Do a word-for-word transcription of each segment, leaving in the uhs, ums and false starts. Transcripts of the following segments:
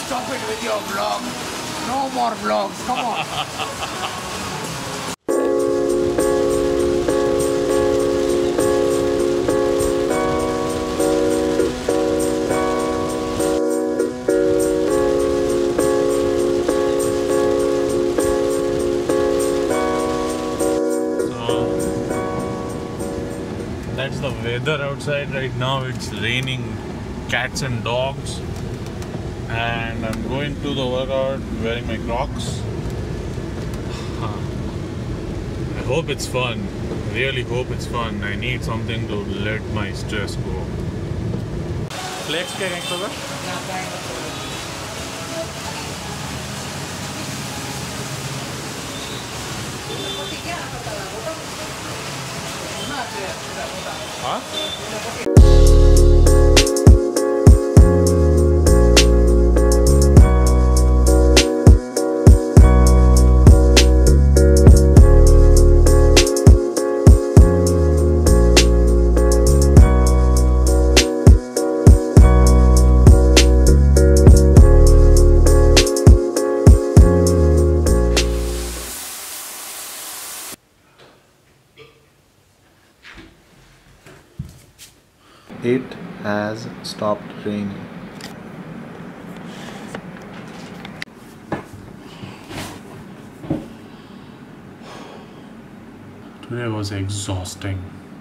stop it with your vlog. No more vlogs, come on. That's the weather outside right now. It's raining cats and dogs, and I'm going to the workout wearing my Crocs. I hope it's fun. Really hope it's fun. I need something to let my stress go. Flex ke gangster? Huh? It has stopped raining. Today was exhausting.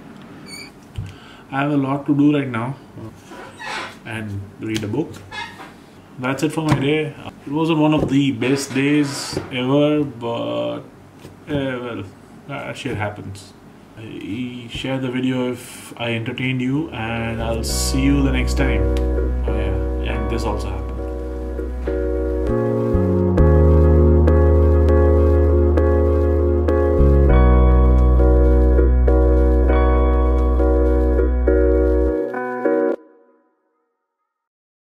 I have a lot to do right now and read a book. That's it for my day. It wasn't one of the best days ever, but eh, well, that shit happens. I share the video if I entertained you, and I'll see you the next time. Oh yeah, and this also happened.